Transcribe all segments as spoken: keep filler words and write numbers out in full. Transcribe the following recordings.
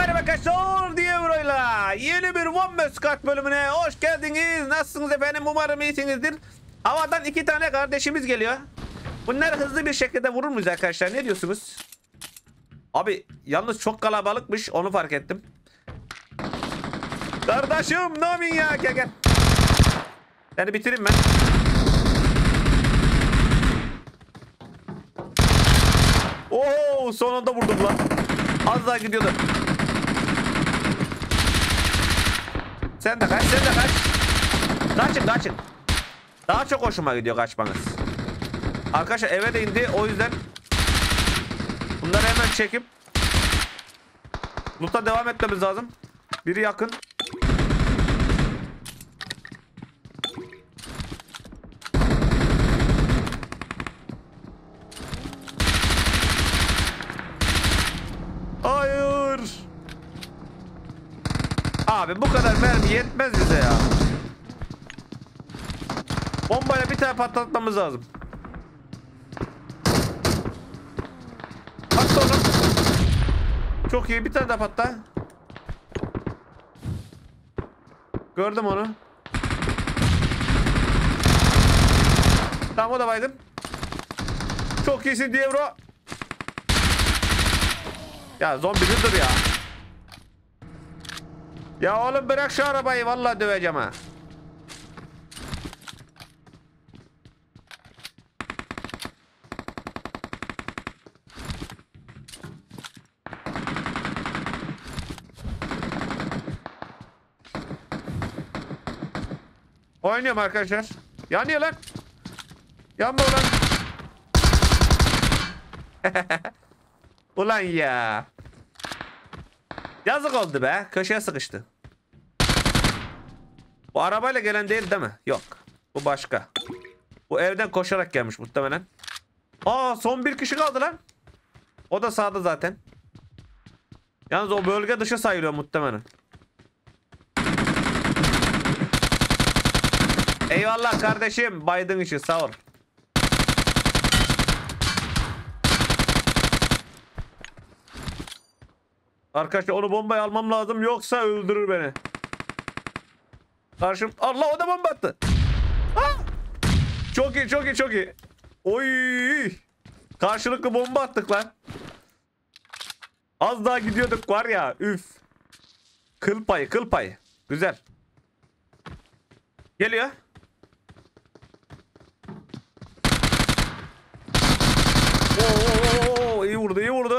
Merhaba arkadaşlar, Dievra'yla yeni bir One Man Squad bölümüne hoş geldiniz. Nasılsınız efendim? Umarım iyisinizdir. Havadan iki tane kardeşimiz geliyor. Bunları hızlı bir şekilde vurur muyuz arkadaşlar? Ne diyorsunuz? Abi yalnız çok kalabalıkmış, onu fark ettim. Kardeşim ne yapıyorsun ya? Gel gel. Seni bitireyim ben. Oo, sonunda vurdum lan. Az daha gidiyordu. Sen de kaç, sen de kaç. Kaçın, kaçın. Daha çok hoşuma gidiyor kaçmanız. Arkadaşlar eve de indi, o yüzden bunları hemen çekip loot'a devam etmemiz lazım. Biri yakın. Hayır. Abi bu kadar mermi yetmez bize ya. Bombayla bir tane patlatmamız lazım. Patla oğlum. Çok iyi, bir tane daha patla. Gördüm onu. Tamam, o da baygın. Çok iyisin Dievro. Ya zombi dur ya. Ya oğlum bırak şu arabayı, vallahi döveceğim ha. Oynuyorum arkadaşlar. Yanıyor lan. Yanma ulan. Ulan ya. Yazık oldu be. Köşeye sıkıştı. Bu arabayla gelen değil değil mi? Yok. Bu başka. Bu evden koşarak gelmiş muhtemelen. Aa, son bir kişi kaldı lan. O da sağda zaten. Yalnız o bölge dışı sayılıyor muhtemelen. Eyvallah kardeşim. Baydın için sağ ol. Arkadaşlar onu bombaya almam lazım, yoksa öldürür beni. Karşım. Allah, o da bomba attı. Ha! Çok iyi, çok iyi, çok iyi. Oy! Karşılıklı bomba attık lan. Az daha gidiyorduk var ya. Üf. Kıl payı, kıl payı. Güzel. Geliyor. Oo, oo, oo, iyi vurdu, iyi vurdu.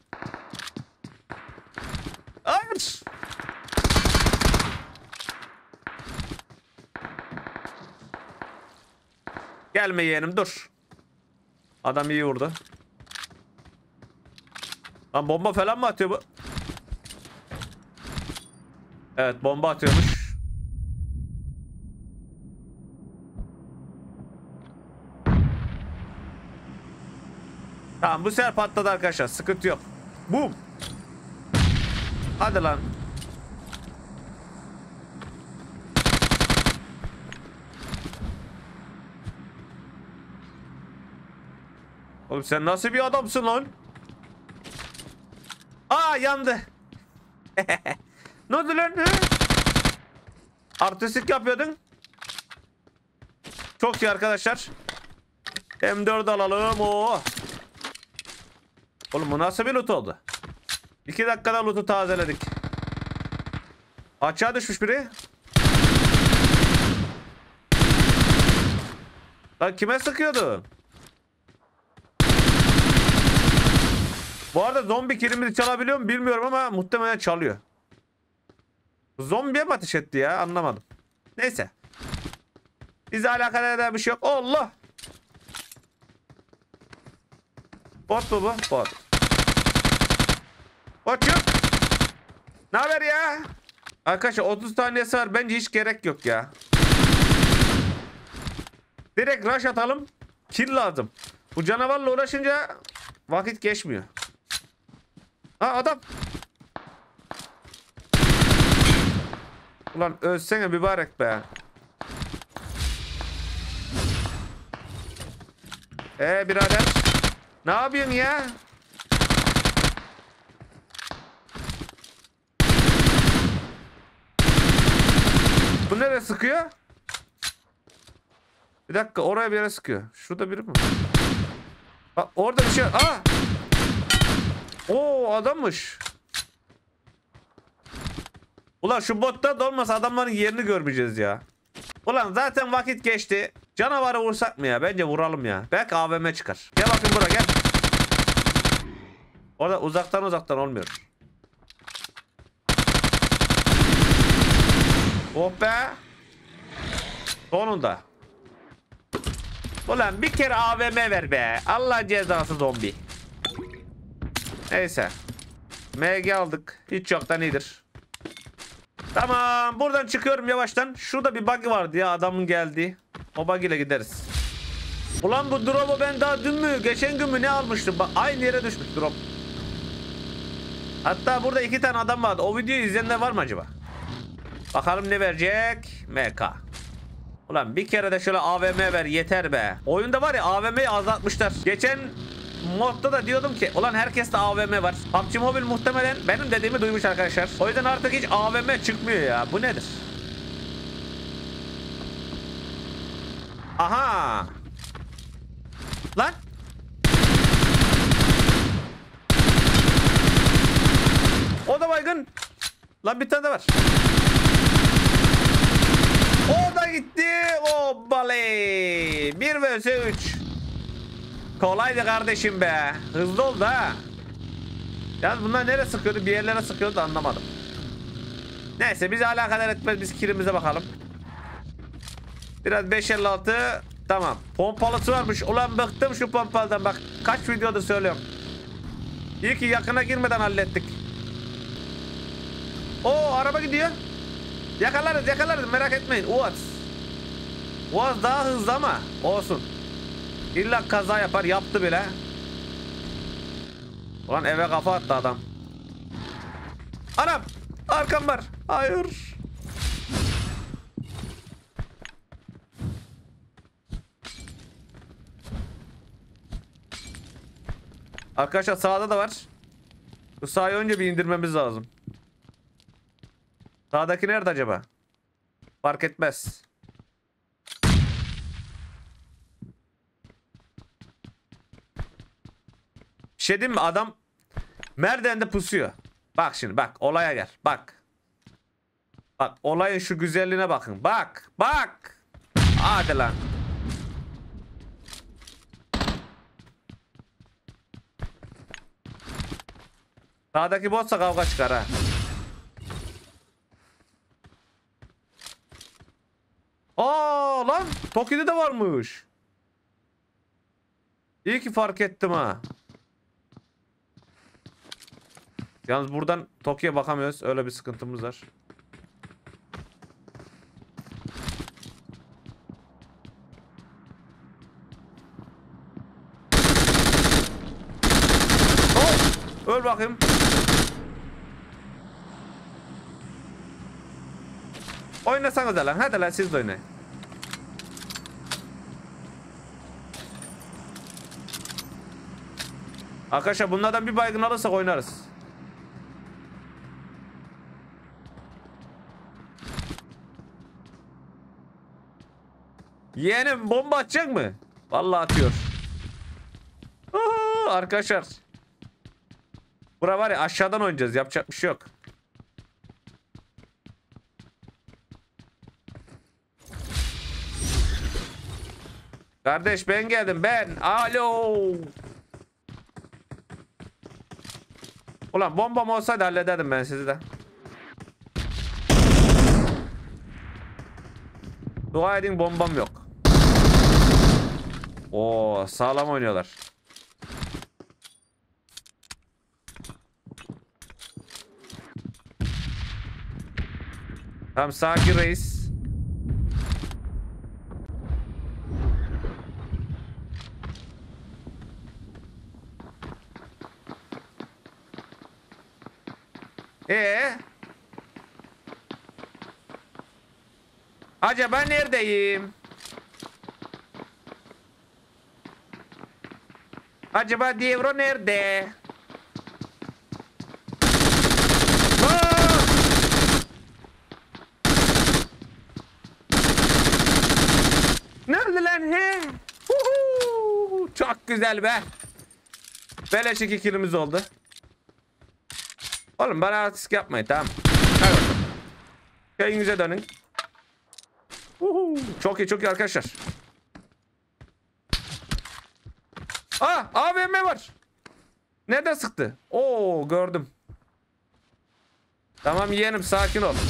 Aç. Gelme yeğenim, dur. Adam iyi vurdu. Lan bomba falan mı atıyor bu? Evet, bomba atıyormuş. Tamam, bu sefer patladı arkadaşlar, sıkıntı yok. Boom. Hadi lan. Oğlum sen nasıl bir adamsın lan? Aa, yandı. Ne oldu lan? Artistik yapıyordun. Çok iyi arkadaşlar. M dört alalım. Oo. Oğlum bu nasıl bir loot oldu? İki dakikada loot'u tazeledik. Açığa düşmüş biri. Lan kime sıkıyordu? Bu arada zombi kilimizi çalabiliyor mu bilmiyorum ama muhtemelen çalıyor. Zombiye mi ateş etti ya, anlamadım. Neyse. Bize alakalı eden bir şey yok. Allah. Bot mu bu? Bot. Botçuk. Ne haber ya? Arkadaşlar otuz tanesi var. Bence hiç gerek yok ya. Direkt rush atalım. Kill lazım. Bu canavarla uğraşınca vakit geçmiyor. Ha, adam. Ulan ölsene mübarek be. Ee birader. Ne yapıyorsun ya? Bu nereye sıkıyor? Bir dakika, oraya bir yere sıkıyor. Şurada biri mi? Bak orada bir şey var. Aa! Oo, adammış. Ulan şu botta da olmasa adamların yerini görmeyeceğiz ya. Ulan zaten vakit geçti. Canavarı vursak mı ya? Bence vuralım ya. Belki A V M çıkar. Gel bakayım buraya, gel. Orada uzaktan uzaktan olmuyor. Oh be. Sonunda. Ulan bir kere A V M ver be. Allah cezası zombi. Neyse. M G aldık. Hiç yoktan iyidir. Tamam. Buradan çıkıyorum yavaştan. Şurada bir buggy vardı ya, adamın geldiği. O buggy ile gideriz. Ulan bu drop'u ben daha dün mü geçen gün mü ne almıştım? Bak aynı yere düşmüş drop. Hatta burada iki tane adam vardı. O videoyu izleyenler var mı acaba? Bakalım ne verecek? M K. Ulan bir kere de şöyle A V M ver yeter be. Oyunda var ya, A V M'yi azaltmışlar. Geçen modda da diyordum ki ulan herkeste A V M var. P U B G Mobile muhtemelen benim dediğimi duymuş arkadaşlar. O yüzden artık hiç A V M çıkmıyor ya. Bu nedir? Aha. Lan. O da baygın. Lan bir tane de var. O da gitti. O baley. bir vs üç. Kolaydı kardeşim be. Hızlı oldu ha. Yalnız bunlar nereye sıkıyordu? Bir yerlere sıkıyordu da anlamadım. Neyse bizi alakadar etmez. Biz kilimize bakalım. Biraz beş elli altı. Tamam. Pompalısı varmış. Ulan bıktım şu pompalıdan. Bak kaç videoda söylüyorum. İyi ki yakına girmeden hallettik. Oo, araba gidiyor. Yakalarız yakalarız, merak etmeyin. Uaz. Uaz daha hızlı ama olsun. İlla kaza yapar, yaptı bile. Ulan eve kafa attı adam. Anam, arkam var. Hayır. Arkadaşlar sağda da var. Bu sağı önce bir indirmemiz lazım. Sağdaki nerede acaba? Fark etmez. Bir şey diyeyim mi? Adam merdivende pusuyor. Bak şimdi bak, olaya gel. Bak. Bak olayın şu güzelliğine bakın. Bak. Bak. Hadi lan. Sağdaki botsa kavga çıkar ha. Aa lan, Toki'de de varmış. İyi ki fark ettim ha. Yalnız buradan Toki'ye bakamıyoruz. Öyle bir sıkıntımız var. Oh, öl bakayım. Oynasanız lan. Hadi lan siz de oynayın. Arkadaşlar bunlardan bir baygın alırsak oynarız. Yeğenim bomba atacak mı? Vallahi atıyor. Aa, arkadaşlar. Bura var ya, aşağıdan oynayacağız. Yapacak bir şey yok. Kardeş ben geldim ben. Alo. Ulan bombam olsaydı hallederdim ben sizi de. Dua edin bombam yok. Oo, sağlam oynuyorlar. Tamam, sakin reis. Ee? Acaba neredeyim? Acaba Dievro nerede? Aa! güzel be. Beleş iki kilimiz oldu. Oğlum bana artistik yapmayın, tamam. Hadi bakalım. Köyünüze dönün. Uhu. Çok iyi çok iyi arkadaşlar. Aa, A V M var. Nereden sıktı? Oo, gördüm. Tamam yeğenim, sakin ol.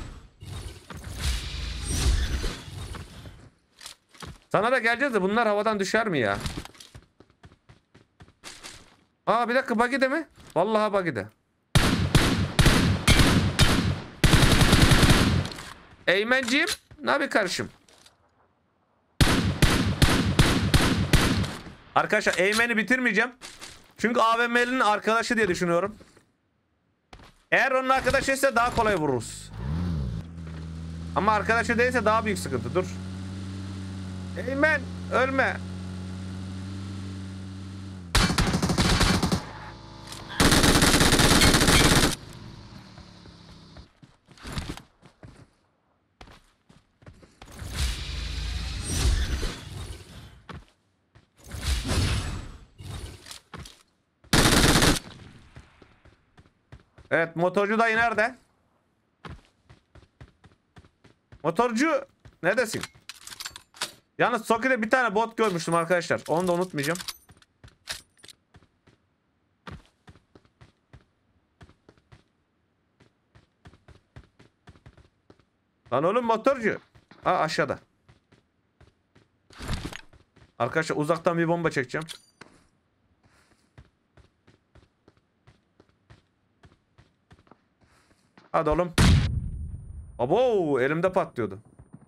Sana da geleceğiz de bunlar havadan düşer mi ya? Aa, bir dakika, buggy'de mi? Vallahi buggy'de. Eymenciğim, ne yapayım kardeşim? Arkadaşlar Eymen'i bitirmeyeceğim. Çünkü A V M'nin arkadaşı diye düşünüyorum. Eğer onun arkadaşı ise daha kolay vururuz. Ama arkadaşı değilse daha büyük sıkıntı. Dur. Eymen ölme. Evet, motorcu dayı nerede? Motorcu neredesin? Yalnız Soki'de bir tane bot görmüştüm arkadaşlar. Onu da unutmayacağım. Lan oğlum motorcu. Aa, aşağıda. Arkadaşlar uzaktan bir bomba çekeceğim. Hadi oğlum. Abo, elimde patlıyordu.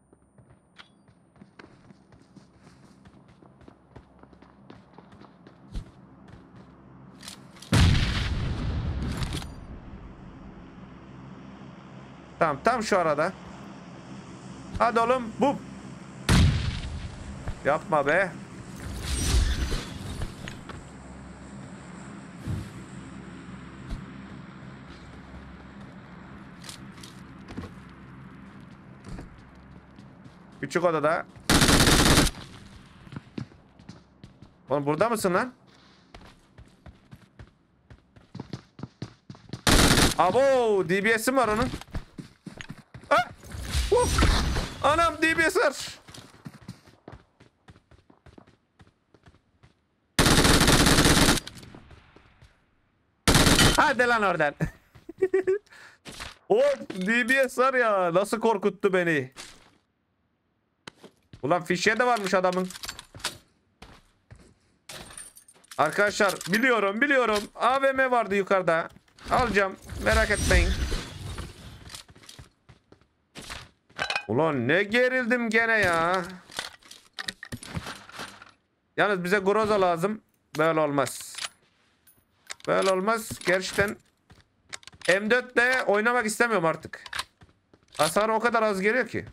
Tamam, tam şu arada. Hadi oğlum, bu. Yapma be. Küçük odada. Oğlum burada mısın lan? Abo, D B S'im var onun. Ah! Uf! Anam, D B S var. Hadi lan oradan. O D B S var ya, nasıl korkuttu beni. Ulan fişe de varmış adamın. Arkadaşlar biliyorum biliyorum. A V M vardı yukarıda. Alacağım, merak etmeyin. Ulan ne gerildim gene ya. Yalnız bize Groza lazım. Böyle olmaz. Böyle olmaz. Gerçekten M dört ile oynamak istemiyorum artık. Hasar o kadar az geliyor ki.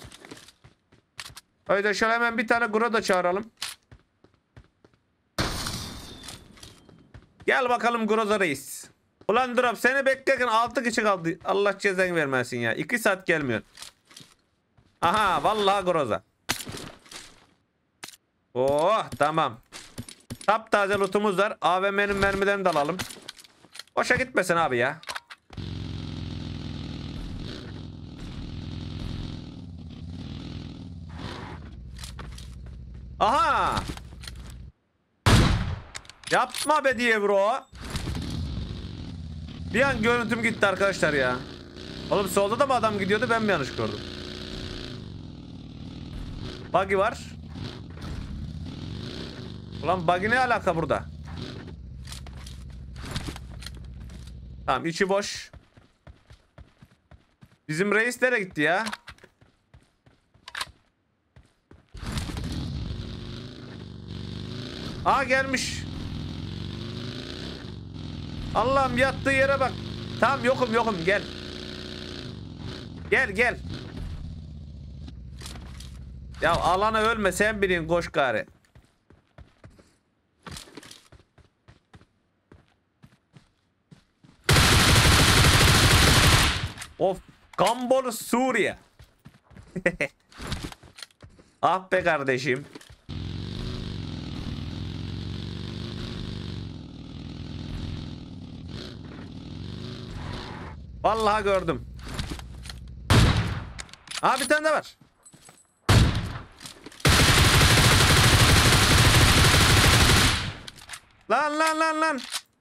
Haydi şöyle hemen bir tane Groza çağıralım. Gel bakalım Groza reis. Ulan Drop, seni beklerken altı kişi kaldı. Allah cezanı vermesin ya. iki saat gelmiyor. Aha, vallahi Groza. Oh, tamam. Taptaze lootumuz var. A V M'nin mermilerini de alalım. Boşa gitmesin abi ya. Aha. Yapma be diye bro. Bir an görüntüm gitti arkadaşlar ya. Oğlum solda da mı adam gidiyordu, ben mi yanlış gördüm? Buggy var. Ulan buggy ne alaka burada? Tamam, içi boş. Bizim reis nereye gitti ya? Aa, gelmiş. Allah'ım, yattığı yere bak. Tamam, yokum yokum, gel. Gel gel. Ya alana ölme, sen bilin, koş gari. Of, Gambol Suriye. Ah be kardeşim. Vallahi gördüm. Aa, bir tane de var. Lan lan lan lan.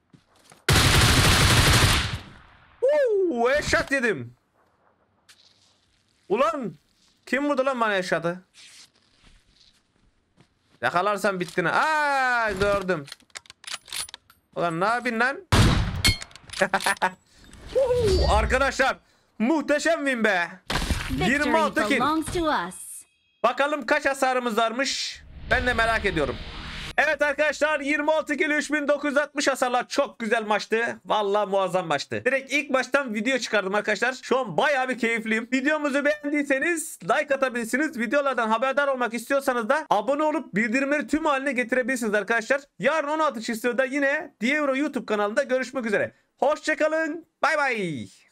Uuu, eşat yedim. Ulan kim vurdu lan bana eşatı? Yakalarsam bittin ha. Aa, gördüm. Ulan ne yapayım lan? Uuu, arkadaşlar muhteşem win be. yirmi altı kill. Bakalım kaç hasarımız varmış. Ben de merak ediyorum. Evet arkadaşlar, yirmi altı kill üç bin dokuz yüz altmış hasarlar, çok güzel maçtı. Vallahi muazzam maçtı. Direkt ilk baştan video çıkardım arkadaşlar. Şu an bayağı bir keyifliyim. Videomuzu beğendiyseniz like atabilirsiniz. Videolardan haberdar olmak istiyorsanız da abone olup bildirimleri tüm haline getirebilirsiniz arkadaşlar. Yarın on altı Çisto'da yine Dievro YouTube kanalında görüşmek üzere. Hoşçakalın. Bay bay.